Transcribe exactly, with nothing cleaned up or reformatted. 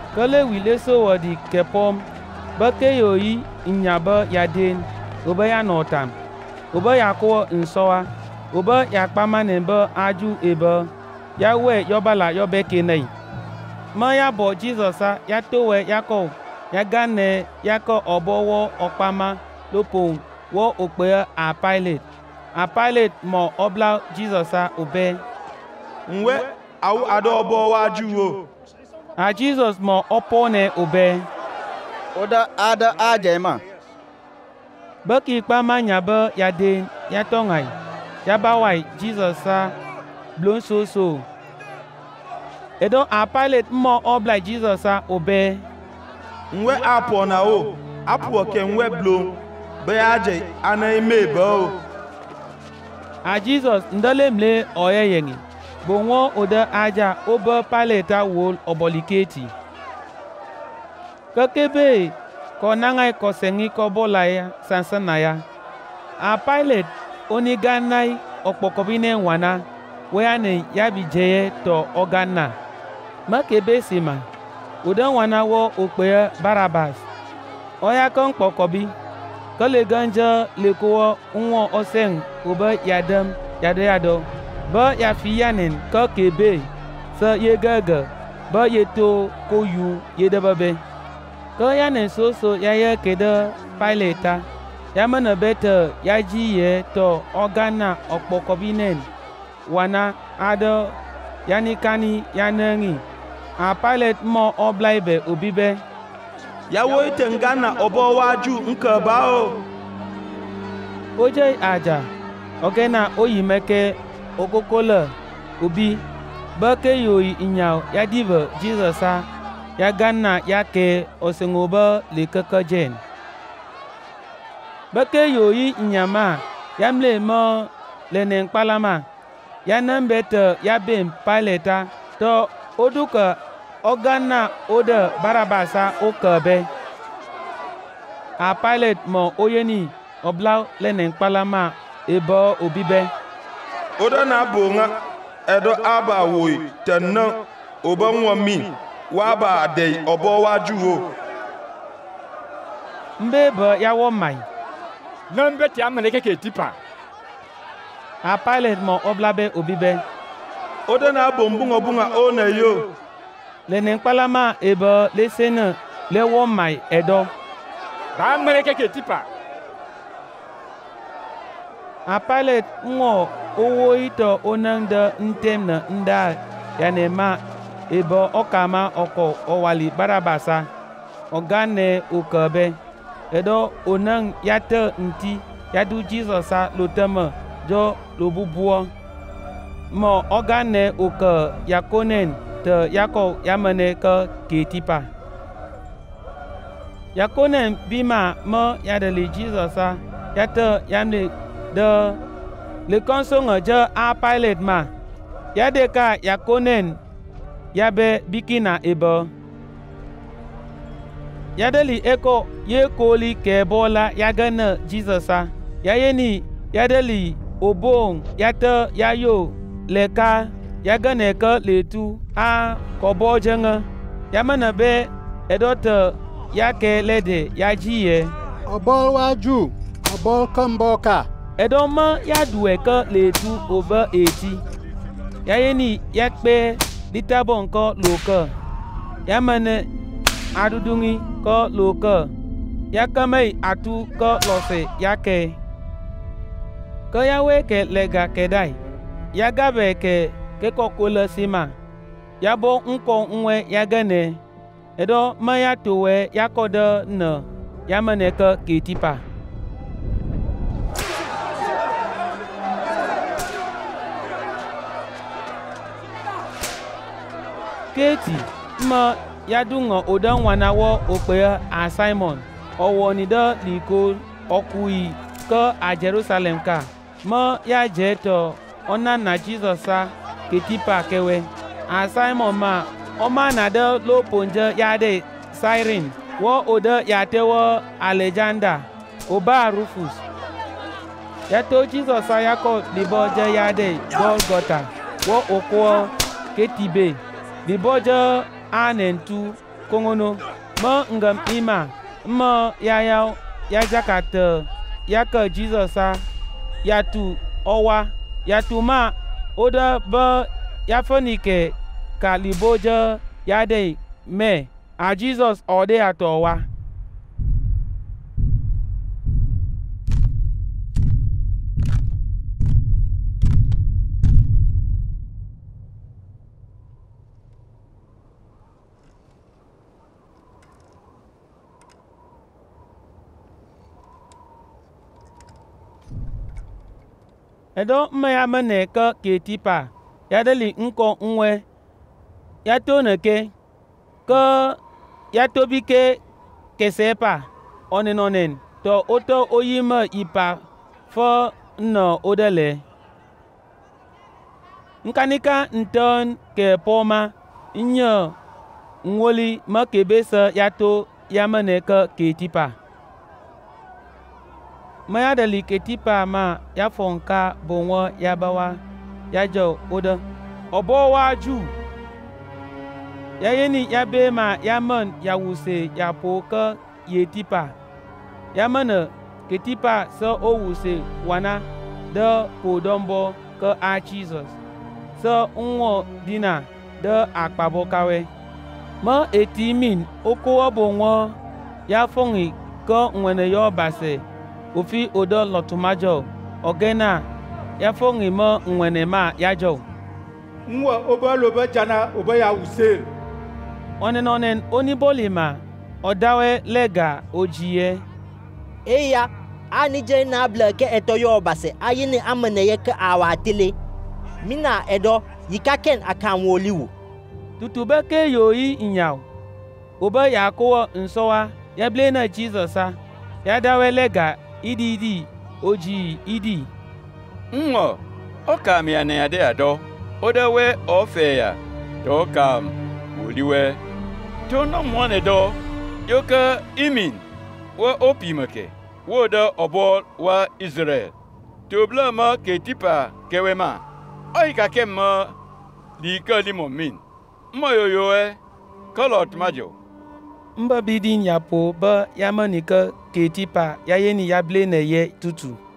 Kele wile so wadi kepom. Beke yoyi inyaba yaden. Obe ya notam. Obe ya ko nsoa. Obe ya kpama nembe aju ebe. Ya we yobala yobeke nei. Ma ya bo Jesus a ya towe ya ko. Ya gane ya ko obowo okpama lopong. Wo okpe a Pilate. A Pilate mo obla Jesus a obe. Nwe au ado obo waju o. A Jesus mo opone obe. Oda ada ajema. Beki kpama nyabe ya den ya tongai. Ya bawai Jesus a blon so so. Edo a Pilate mo obla Jesus a obe. Nwe apo na o. Apo ke nwe blo. Be aje ana ime be o. A Jesus ndole mle oye yengi. Bonwo oda aja obe Pilate a wol oboliketi. Kakebe ko nangai ko sengi ko bolaya sansanaya. A Pilate oni ganai okpokobine wana. Weane yabi jeye to ogana. Makebe sima. Oda wana wo okpe Barabas. Oya kon kpokobi. Kale ganja lekowo unwo oseng obe yadem yado yado. Ba ya fiyanen ka kebe. Sa ye gaga. Ba ye to koyu ye debabe. Ka yanen so so ya ye kede Pilate. Ya mana bete ya ji ye to ogana okpokobinen. Wana ado yanikani yanengi. A Pilate mo oblaibe obibe. Ya wo ite ngana obo waju nke ba o. Oje aja. Ogena oyimeke okokola obi. Bake yoyi inyao ya diva Jesus a. Ya gana yake osengoba lekeke jen. Bake yoyi inyama ya mle mo lenen palama. Ya nambete ya bem Pilate to oduka ogana ode Barabasa okebe. A Pilate mo oyeni obla lenen palama ebo obibe. Oda na bonga edo aba woi tenna oba nwami wa ba de obo waju o. Mbebe ya wo mai. Nambe ti amene keke tipa. A Pilate mo oblabe obibe. Oda na bombunga bunga o na yo. Lenen palama ebe lesene le wo mai edo. Ba amene keke tipa. A Pilate ngo owo ito onanda ntem na nda yanema ebe okama oko owali Barabasa. Ogane okebe. Edo onang yate nti yadu Jesus a lotema jo lobubuo. Mo ogane oke yakonen te yako yamane ke ketipa. Yakonen bima mo yadeli Jesus a yate yamle de le konsonga je a Pilate ma. Yadeka yakonen yabe bikina ebe. Yadeli eko ye koli kebola yagana Jesus a. Yayeni yadeli obong yate yayo leka yagane ke letu a kobo jenga. Yamana be edote yake lede yajiye. Obol waju, obol kamboka. Edoma yaduwe ke letu over eti. Yayeni yakpe litabon ko loka. Yamane adudungi ko loka. Yakamei atu ko lose yake. Ko yawe ke lega kedai. Yagabe ke ke kokola sima. Yabo nko nwe yagane. Edo maya towe yakode na. Yamane ke ketipa. Keti ma yadunga odan wana wo okpe a Simon. Owo ni de liko okui ke a Jerusalem ka. Ma ya jeto ona na Jesus a ketipa kewe. A Simon ma oma na de lo ponje yade Cyrene. Wo ode yate wo Alexander. Oba Rufus. Yato Jesus a yako libo je yade Golgotha. Wo okwo ketibe. Libo je anentu kongono me ngam ima me ya ya ya jakate ya ke Jesus a ya tu owa ya tu ma oda be ya fonike ka liboje ya de me a Jesus ode atowa edo mme ya mene ke ketipa ya deli nko nwe ya to neke ke ya to bike kesepa onen onen to oto oyima ipa fo no odele nkanika nton ke poma nyo nwoli ma kebesa ya to ya mene ke ketipa ma ya dali ketipa ma ya fonka bonwo ya bawa ya jo oda obo wa ju ya yeni ya be ma ya man ya wuse ya po ka yetipa ya mana ketipa so o wuse wana de po dombo ka a Jesus so nwo dina de akpabo kawe ma etimin oko obonwo ya fongi ka nwene yo base ofi odo lotumajo ogena ya fongi mo nwene ma ya jo nwa oba loba jana oba ya use onen onen onibolima odawe lega ojiye eya ani je na bla ke eto yo base ayini amane ye ke awatile mina edo yikaken akan woliwu tutube ke yoyi inyaw oba ya ko nsowa ya ble na Jesus a ya dawe lega idi idi oji idi nwa oka mi ane ade ado odawe ofe ya to kam woliwe to no mone do yoka imin wa opimake wo da obo wa Israel to blama ke tipa kewema oi ka kemma li ka limo min mo yo yo e kolot majo mba bidin ya po ba ya manika ketipa ya yeni ya ble na ye tutu